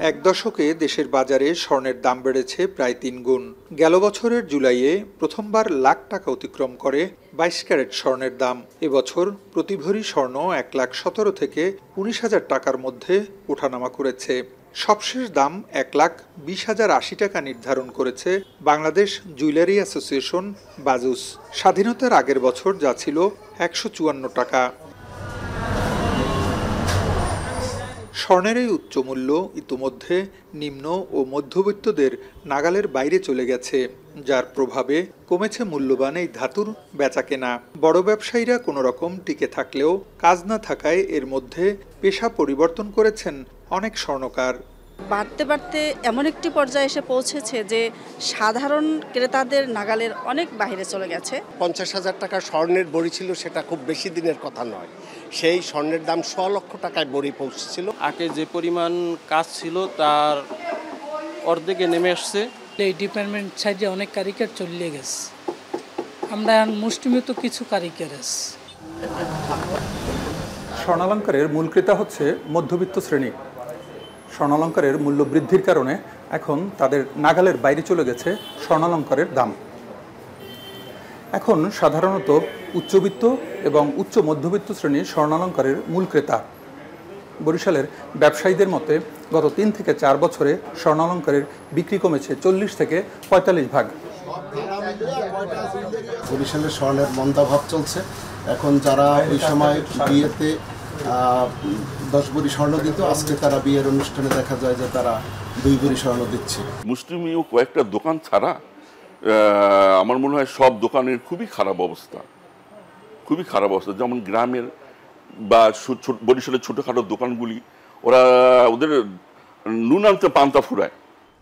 এক দশকে দেশের বাজারে স্বর্ণের দাম বেড়েছে প্রায় ৩ গুণ। গেল বছরের জুলাইয়ে প্রথমবার লাখ টাকা অতিক্রম করে ২২ ক্যারেট স্বর্ণের দাম। এবছর প্রতি ভরি স্বর্ণ ১,১৭,০০০ থেকে ১৯,০০০ টাকার মধ্যে ওঠানামা করেছে। সবশেষ দাম ১,২০,০৮০ টাকা নির্ধারণ করেছে বাংলাদেশ জুয়েলারি অ্যাসোসিয়েশন বাজুস। স্বাধীনতার আগের বছর যা ছিল ১৫৪ টাকা। স্বর্ণের এই উচ্চ মূল্য ইতোমধ্যে নিম্ন ও মধ্যবিত্তদের নাগালের বাইরে চলে গেছে, যার প্রভাবে কমেছে মূল্যবান এই ধাতুর বেচাকেনা। বড় ব্যবসায়ীরা কোনো রকম টিকে থাকলেও কাজ না থাকায় এর মধ্যে পেশা পরিবর্তন করেছেন অনেক স্বর্ণকার। বাড়তে বাড়তে এমন একটি পর্যায়ে এসে পৌঁছেছে যে সাধারণ ক্রেতাদের নাগালের অনেক বাইরে চলে গেছে। ৫০,০০০ টাকা স্বর্ণের বড়ি ছিল, সেটা খুব বেশি দিনের কথা নয়। সেই স্বর্ণের দাম ১০০ লক্ষ টাকায় বড়ি পৌঁছেছিল। আগে যে পরিমাণ কাজ ছিল তার অর্ধেকে নেমে আসছে। এই ডিপার্টমেন্ট সাইডে অনেক কারিগর চলে গেছে, আমরা মুষ্টিমেত কিছু কারিগর আছে। স্বর্ণালঙ্কারের মূল ক্রেতা হচ্ছে মধ্যবিত্ত শ্রেণী। স্বর্ণালঙ্কারের মূল্য বৃদ্ধির কারণে এখন তাদের নাগালের বাইরে চলে গেছে স্বর্ণালঙ্কারের দাম। এখন সাধারণত উচ্চবিত্ত এবং উচ্চ মধ্যবিত্ত শ্রেণীর স্বর্ণালঙ্কারের মূল ক্রেতা। বরিশালের ব্যবসায়ীদের মতে গত ৩ থেকে ৪ বছরে স্বর্ণালঙ্কারের বিক্রি কমেছে ৪০ থেকে ৪৫ ভাগ। বরিশালের স্বর্ণের মন্দাভাব চলছে। এখন যারা ওই সময় বিয়েতে 10 ভরি স্বর্ণ দিত, আজকে তারা বিয়ের অনুষ্ঠানে দেখা যায় যে তারা 2 ভরি স্বর্ণ দিচ্ছে। মুসলিমীয় কয়েকটা দোকান ছাড়া আমার মনে হয় সব দোকানের খুবই খারাপ অবস্থা। যেমন গ্রামের বা বরিশালের ছোটোখাটো দোকানগুলি ওদের নুন আনতে পান্তা ফুরায়।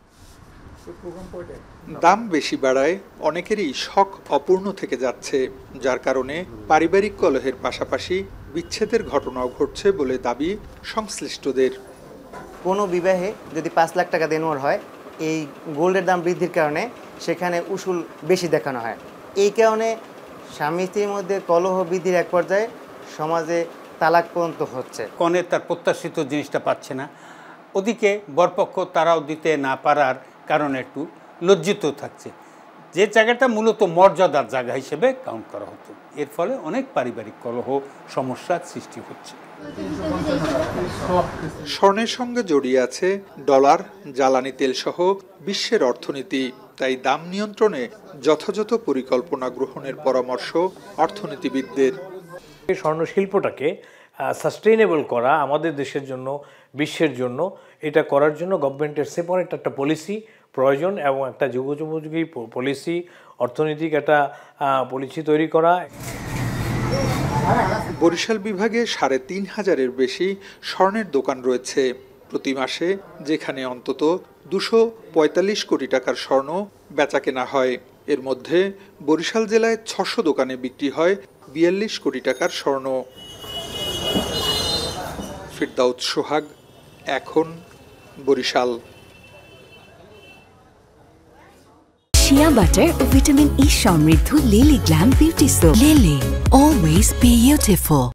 দাম বেশি বাড়ায় অনেকেরই শখ অপূর্ণ থেকে যাচ্ছে, যার কারণে পারিবারিক কলহের পাশাপাশি বিচ্ছেদের ঘটনাও ঘটছে বলে দাবি সংশ্লিষ্টদের। কোনো বিবাহে যদি ৫ লাখ টাকা দেনমোহর হয়, এই গোল্ডের দাম বৃদ্ধির কারণে সেখানে উসুল বেশি দেখানো হয়। এই কারণে স্বামী স্ত্রীর মধ্যে কলহ বৃদ্ধির এক পর্যায়ে সমাজে তালাক পর্যন্ত হচ্ছে। কনে তার প্রত্যাশিত জিনিসটা পাচ্ছে না, ওদিকে বরপক্ষ তারাও দিতে না পারার কারণে একটু লজ্জিত থাকছে, যে জায়গাটা মূলত মর্যাদার জায়গা হিসেবে কাউন্ট করা হতো। এর ফলে অনেক পারিবারিক কলহ সমস্যার সৃষ্টি হচ্ছে। স্বর্ণের সঙ্গে জড়িয়ে আছে ডলার, জ্বালানি তেল সহ বিশ্বের অর্থনীতি। তাই দাম নিয়ন্ত্রণে যথাযথ পরিকল্পনা গ্রহণের পরামর্শ অর্থনীতিবিদদের। স্বর্ণ শিল্পটাকে সাস্টেইনেবল করা আমাদের দেশের জন্য, বিশ্বের জন্য, এটা করার জন্য গভর্নমেন্টের সেপারেট একটা পলিসি প্রয়োজন এবং একটা যুগোপযোগী পলিসি, অর্থনৈতিক একটা পলিসি তৈরি করা। বরিশাল বিভাগে ৩,৫০০-এর বেশি স্বর্ণের দোকান রয়েছে। প্রতি মাসে যেখানে অন্তত ২৪৫ কোটি টাকার স্বর্ণ বেচাকেনা হয়, এর মধ্যে বরিশাল জেলায় ৬০০ দোকানে বিক্রি হয় ৪২ কোটি টাকার স্বর্ণ। ফিরদাউস সোহাগ, এখন, বরিশাল। শিয়া বাটার ও ভিটামিন ই সমৃদ্ধ Lily glam beauty soap. Lily, always beautiful.